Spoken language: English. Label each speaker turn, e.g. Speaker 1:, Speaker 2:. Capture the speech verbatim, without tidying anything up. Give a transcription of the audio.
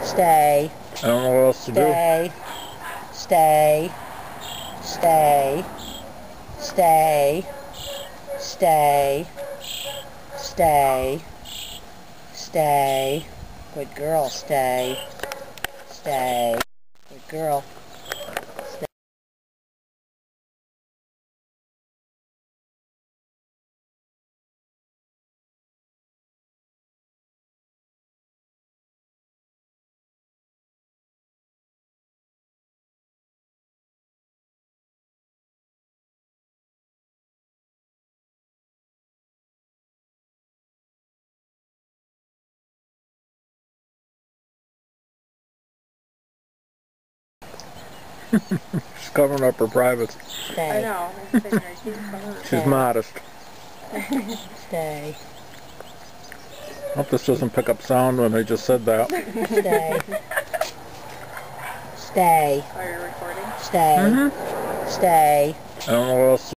Speaker 1: Stay.
Speaker 2: I don't know what else to
Speaker 1: Stay. Stay. Stay. Stay. Stay. Stay. Stay. Good girl. Stay. Stay. Good girl. Stay.
Speaker 2: do. She's covering up her privates.
Speaker 1: Stay.
Speaker 3: I know. I figured she's coming.
Speaker 2: She's modest.
Speaker 1: Stay.
Speaker 2: I hope this doesn't pick up sound when they just said that.
Speaker 1: Stay. Stay.
Speaker 3: Are you recording?
Speaker 1: Stay.
Speaker 2: Mm-hmm.
Speaker 1: Stay.
Speaker 2: I don't know what else to